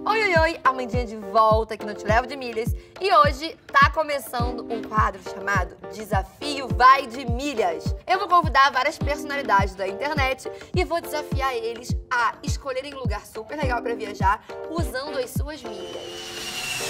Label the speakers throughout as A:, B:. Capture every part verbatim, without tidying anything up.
A: Oi, oi, oi, Amandinha de volta aqui no Te Levo de Milhas. E hoje tá começando um quadro chamado Desafio Vai de Milhas. Eu vou convidar várias personalidades da internet e vou desafiar eles a escolherem um lugar super legal pra viajar usando as suas milhas.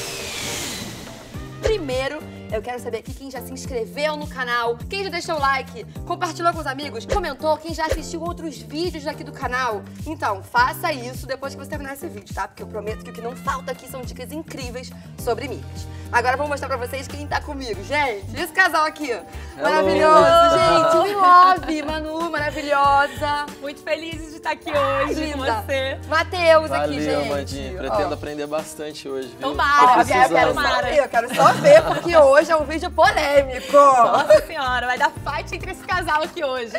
A: Primeiro, eu quero saber aqui quem já se inscreveu no canal, quem já deixou o like, compartilhou com os amigos, comentou, quem já assistiu outros vídeos daqui do canal. Então, faça isso depois que você terminar esse vídeo, tá? Porque eu prometo que o que não falta aqui são dicas incríveis sobre milhas. Agora eu vou mostrar pra vocês quem tá comigo, gente. Esse casal aqui, maravilhoso, gente. We love, Manu, maravilhosa.
B: Muito feliz de estar aqui hoje com você.
A: Matheus aqui,
C: Valeu,
A: gente.
C: Amandinha. Pretendo Ó. aprender bastante hoje, viu?
B: Tomara,
A: eu quero, quero só ver, eu quero só ver, porque hoje é um vídeo polêmico.
B: Nossa senhora, vai dar fight entre esse casal aqui hoje.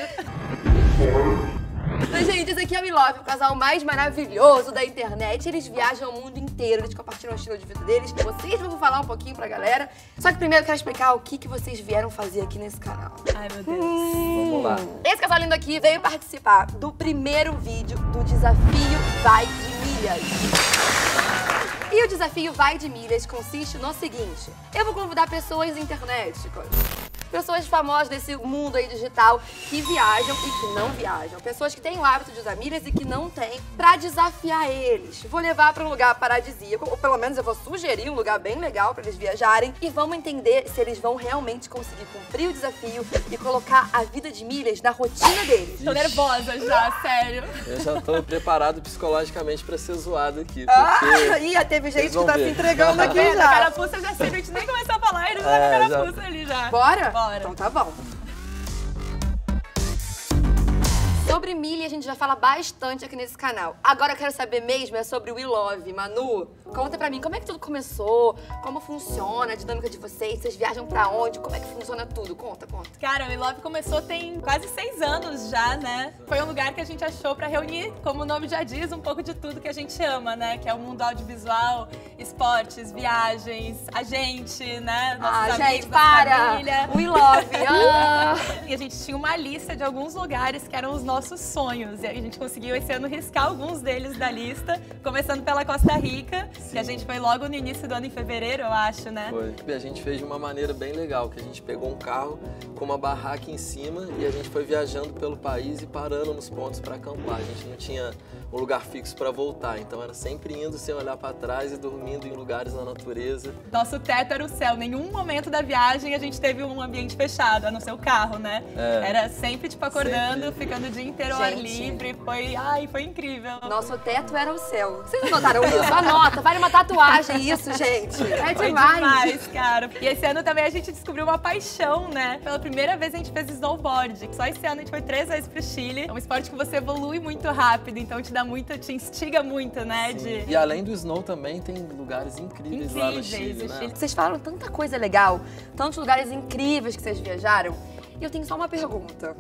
A: Mas, gente, esse aqui é o We Love, o casal mais maravilhoso da internet. Eles viajam o mundo inteiro, eles compartilham o estilo de vida deles. Vocês vão falar um pouquinho pra galera. Só que primeiro eu quero explicar o que, que vocês vieram fazer aqui nesse canal.
B: Ai, meu Deus.
A: Hum,
C: Vamos lá.
A: Esse casal lindo aqui veio participar do primeiro vídeo do Desafio Vai de Milhas. E o Desafio Vai de Milhas consiste no seguinte: eu vou convidar pessoas da internet, pessoas famosas desse mundo aí digital que viajam e que não viajam. Pessoas que têm o hábito de usar milhas e que não têm, pra desafiar eles. Vou levar pra um lugar paradisíaco, ou pelo menos eu vou sugerir um lugar bem legal pra eles viajarem. E vamos entender se eles vão realmente conseguir cumprir o desafio e colocar a vida de milhas na rotina deles.
B: Tô nervosa já, sério.
C: Eu já tô preparado psicologicamente pra ser zoado aqui,
A: Ah,
C: porque...
A: ia, teve gente que
C: vão
A: tá
C: ver.
A: se entregando aqui
B: Na
A: já.
B: carapuça eu já sei, a gente nem começou a falar, ele já tá
C: É,
B: na
C: já.
B: carapuça ali já.
A: Bora?
B: Bora.
A: Então tá bom. Sobre milha a gente já fala bastante aqui nesse canal. Agora eu quero saber mesmo é sobre o We Love. Manu, conta pra mim como é que tudo começou, como funciona a dinâmica de vocês, vocês viajam pra onde, como é que funciona tudo? Conta, conta.
B: Cara, o We Love começou tem quase seis anos já, né? Foi um lugar que a gente achou pra reunir, como o nome já diz, um pouco de tudo que a gente ama, né? Que é o mundo audiovisual, esportes, viagens, a gente, né? Nossos
A: Ah,
B: amigos,
A: gente,
B: nossa
A: para!
B: família.
A: We Love! Ah.
B: E a gente tinha uma lista de alguns lugares que eram os nossos sonhos. E a gente conseguiu esse ano riscar alguns deles da lista, começando pela Costa Rica,
C: Sim.
B: que a gente foi logo no início do ano, em fevereiro, eu acho, né?
C: Foi. E a gente fez de uma maneira bem legal, que a gente pegou um carro com uma barraca em cima e a gente foi viajando pelo país e parando nos pontos para acampar. A gente não tinha um lugar fixo para voltar, então era sempre indo sem olhar para trás e dormindo em lugares na natureza.
B: Nosso teto era o céu. Nenhum momento da viagem a gente teve um ambiente fechado, a não ser o carro, né?
C: É.
B: Era sempre, tipo, acordando,
C: Sempre.
B: ficando o dia inteiro ao ar
A: Gente.
B: livre. Foi, ai, foi incrível.
A: Nosso teto era o céu. Vocês não notaram isso? Anota, vale uma tatuagem isso, gente. É
B: Foi
A: demais.
B: demais, cara. E esse ano também a gente descobriu uma paixão, né? Pela primeira vez a gente fez snowboard. Só esse ano a gente foi três vezes pro Chile. É um esporte que você evolui muito rápido, então te dá muito, te instiga muito, né? De...
C: E além do snow também tem lugares incríveis, lá no
B: Incríveis,
C: Chile,
B: o
C: né?
B: Chile.
A: Vocês falaram tanta coisa legal, tantos lugares incríveis que vocês viajaram. E eu tenho só uma pergunta.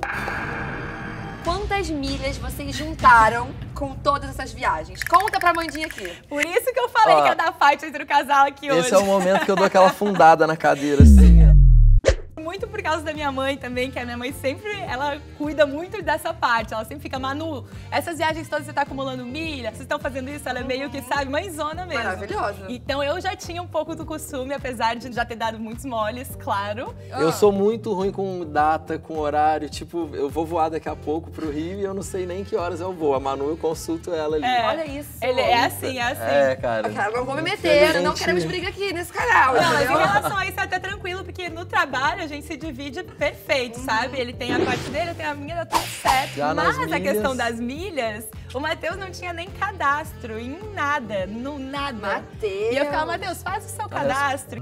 A: Quantas milhas vocês juntaram com todas essas viagens? Conta pra Mandinha aqui.
B: Por isso que eu falei
C: Ó,
B: que ia dar fight entre o casal aqui hoje.
C: Esse é o momento que eu dou aquela fundada na cadeira, assim, ó.
B: Muito por causa da minha mãe também, que a minha mãe sempre, ela cuida muito dessa parte. Ela sempre fica, Manu, essas viagens todas você tá acumulando milha, vocês estão fazendo isso? Ela é meio que, sabe, mãezona mesmo.
A: Maravilhosa.
B: Então eu já tinha um pouco do costume, apesar de já ter dado muitos moles, claro.
C: Eu sou muito ruim com data, com horário, tipo, eu vou voar daqui a pouco pro Rio e eu não sei nem que horas eu vou. A Manu, eu consulto ela ali.
B: É,
A: Olha isso.
B: Ele é assim, é assim.
C: É, cara.
A: Cara, não vou me meter, não
C: Infelizmente-
A: queremos briga aqui nesse canal,
B: Não, mas em
A: entendeu?
B: relação a isso é até tranquilo, porque no trabalho a gente se divide perfeito, sabe? Ele tem a parte dele, eu tenho a minha, dá tudo certo.
C: Já nas
B: Mas a questão
C: milhas-
B: das milhas, o Matheus não tinha nem cadastro em nada, no nada.
A: Matheus.
B: E eu ficava, Matheus, faz o seu cadastro.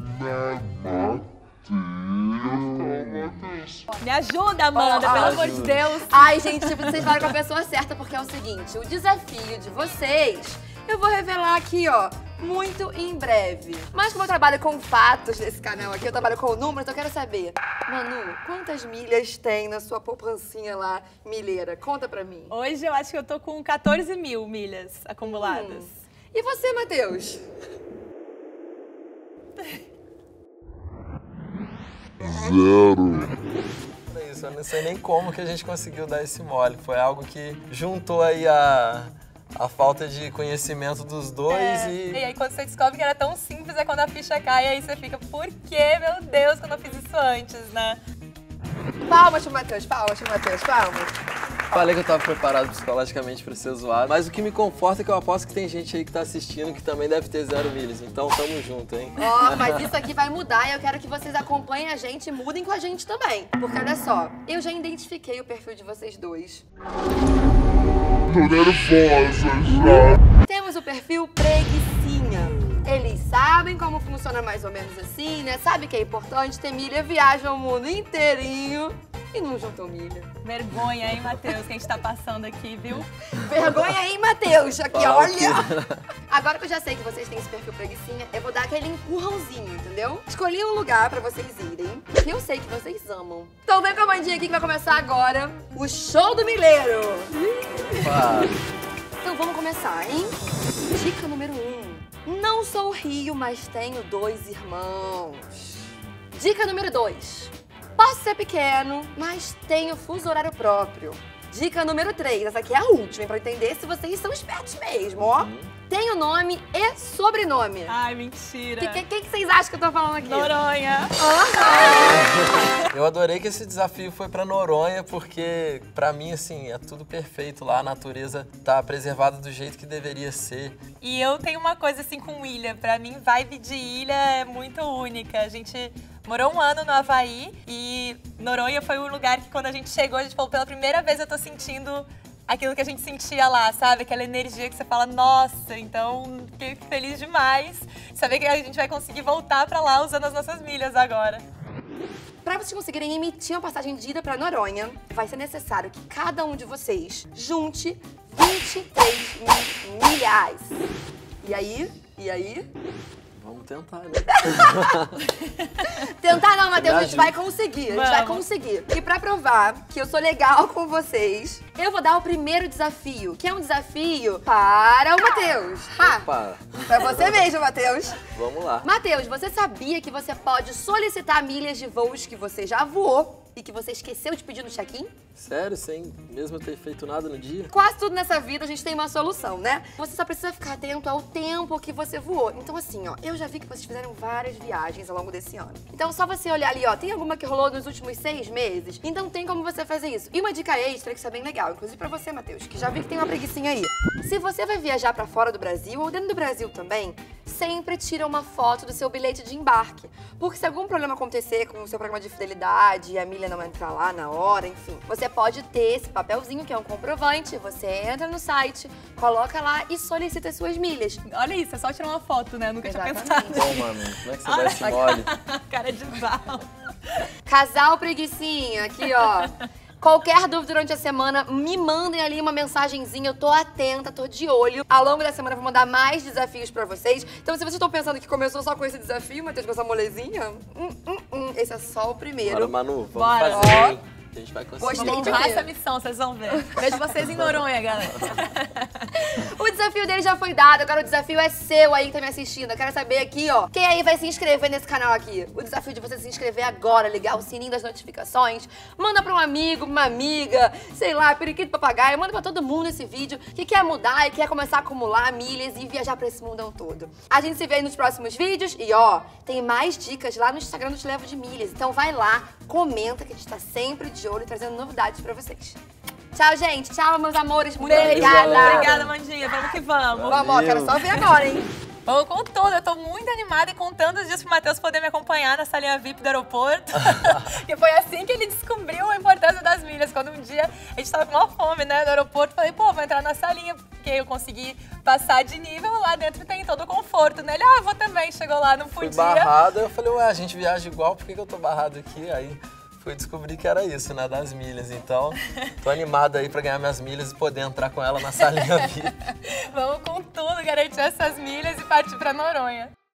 B: Me ajuda, Amanda,
A: Ó,
B: pelo
C: ajuda.
B: amor de Deus.
A: Ai, gente, tipo, vocês falaram com a pessoa certa, porque é o seguinte, o desafio de vocês, eu vou revelar aqui, ó, muito em breve. Mas como eu trabalho com fatos nesse canal aqui, eu trabalho com números, então eu quero saber, Manu, quantas milhas tem na sua poupancinha lá, milheira? Conta pra mim.
B: Hoje eu acho que eu tô com quatorze mil milhas acumuladas.
A: Hum. E você, Matheus?
C: É isso, eu não sei nem como que a gente conseguiu dar esse mole. Foi algo que juntou aí a, a falta de conhecimento dos dois
B: é,
C: e...
B: E aí quando você descobre que era tão simples é quando a ficha cai, e aí você fica, por que, meu Deus, que eu não fiz isso antes, né?
A: Palmas pro Matheus, palmas pro Matheus, palmas.
C: Falei que eu tava preparado psicologicamente pra ser zoado, mas o que me conforta é que eu aposto que tem gente aí que tá assistindo que também deve ter zero milhas, então tamo junto, hein?
A: Ó, oh, mas isso aqui vai mudar e eu quero que vocês acompanhem a gente e mudem com a gente também. Porque olha só, eu já identifiquei o perfil de vocês dois.
D: Tô nervosa já.
A: Temos o perfil preguicinha. Eles sabem como funciona mais ou menos assim, né? Sabe que é importante ter milha, viajam o mundo inteirinho e não juntam milha.
B: Vergonha, hein, Matheus, que a gente tá passando aqui, viu?
A: Vergonha, hein, Matheus? Aqui,
C: Fala
A: olha! Agora que eu já sei que vocês têm esse perfil preguicinha, eu vou dar aquele empurrãozinho, entendeu? Escolhi um lugar pra vocês irem, que eu sei que vocês amam. Então vem com a Mandinha aqui que vai começar agora o Show do Milheiro!
C: Opa.
A: Então vamos começar, hein? Dica número um. Não sou Rio, mas tenho dois irmãos. Dica número dois. Posso ser pequeno, mas tenho fuso horário próprio. Dica número três. Essa aqui é a última, pra entender se vocês são espertos mesmo, ó. Uhum. Tenho nome e sobrenome.
B: Ai, mentira.
A: O que, que, que vocês acham que eu tô falando aqui?
B: Noronha.
A: Ah.
C: Eu adorei que esse desafio foi pra Noronha, porque pra mim, assim, é tudo perfeito lá. A natureza tá preservada do jeito que deveria ser.
B: E eu tenho uma coisa assim com ilha. Pra mim, vibe de ilha é muito única. A gente morou um ano no Havaí e Noronha foi um lugar que quando a gente chegou, a gente falou, pela primeira vez eu tô sentindo aquilo que a gente sentia lá, sabe? Aquela energia que você fala, nossa, então fiquei feliz demais. Saber que a gente vai conseguir voltar pra lá usando as nossas milhas agora.
A: Para vocês conseguirem emitir uma passagem de ida para Noronha, vai ser necessário que cada um de vocês junte vinte e três mil milhas. E aí? E aí?
C: Vamos tentar, né?
A: Tentar não, Matheus, a gente vai conseguir. A gente
B: Vamos.
A: vai conseguir. E pra provar que eu sou legal com vocês, eu vou dar o primeiro desafio, que é um desafio para o Matheus. Ah,
C: Opa.
A: pra você mesmo, Matheus.
C: Vamos lá.
A: Matheus, você sabia que você pode solicitar milhas de voos que você já voou e que você esqueceu de pedir no check-in?
C: Sério, sem mesmo ter feito nada no dia?
A: Quase tudo nessa vida a gente tem uma solução, né? Você só precisa ficar atento ao tempo que você voou. Então assim, ó, eu já vi que vocês fizeram várias viagens ao longo desse ano. Então só você olhar ali, ó, tem alguma que rolou nos últimos seis meses? Então tem como você fazer isso. E uma dica extra que isso é bem legal, inclusive pra você, Matheus, que já vi que tem uma preguicinha aí. Se você vai viajar pra fora do Brasil, ou dentro do Brasil também, sempre tira uma foto do seu bilhete de embarque. Porque se algum problema acontecer com o seu programa de fidelidade e a milha não entrar lá na hora, enfim, você pode ter esse papelzinho que é um comprovante, você entra no site, coloca lá e solicita as suas milhas.
B: Olha isso, é só tirar uma foto, né? Nunca
A: Exatamente.
B: tinha pensado.
C: Bom, mano, como é que você desce mole?
B: Cara de val.
A: Casal preguicinha, aqui ó. Qualquer dúvida durante a semana, me mandem ali uma mensagenzinha, eu tô atenta, tô de olho. Ao longo da semana eu vou mandar mais desafios pra vocês. Então se vocês estão pensando que começou só com esse desafio, Matheus, com essa molezinha, hum, hum, hum, esse é só o primeiro.
C: Bora, Manu, vamos
B: Bora.
C: fazer,
A: Ó.
C: hein? A gente vai conseguir.
A: Gostei
B: Vamos
A: de
B: honrar
A: ver.
B: essa missão, vocês vão ver. Vejo vocês em Noronha, galera.
A: O desafio dele já foi dado, agora o desafio é seu aí que tá me assistindo. Eu quero saber aqui, ó, quem aí vai se inscrever nesse canal aqui? O desafio de você se inscrever agora, ligar o sininho das notificações, manda pra um amigo, uma amiga, sei lá, periquito papagaio, manda pra todo mundo esse vídeo que quer mudar e quer começar a acumular milhas e viajar pra esse mundão todo. A gente se vê aí nos próximos vídeos e, ó, tem mais dicas lá no Instagram do Te Levo de Milhas. Então vai lá, comenta que a gente tá sempre de olho trazendo novidades pra vocês. Tchau, gente. Tchau, meus amores. Muito
B: Beijo.
A: obrigada.
B: Obrigada, Mandinha. Vamos que vamos.
A: Vamos, ó, quero só ver agora, hein?
B: Vamos com tudo. Eu tô muito animada e contando os dias pro Matheus poder me acompanhar na salinha V I P do aeroporto. Que foi assim que ele descobriu a importância das milhas. Quando um dia a gente tava com uma fome, né, no aeroporto, falei, pô, vou entrar na salinha, porque eu consegui passar de nível. Lá dentro tem todo o conforto, né? Ele, ah, eu vou também. Chegou lá, não
C: Fui
B: podia.
C: barrado, eu falei, ué, a gente viaja igual, por que que eu tô barrado aqui? Aí fui descobrir que era isso, né, das milhas. Então, tô animado aí pra ganhar minhas milhas e poder entrar com ela na salinha V I P.
B: Vamos com tudo, garantir essas milhas e partir pra Noronha.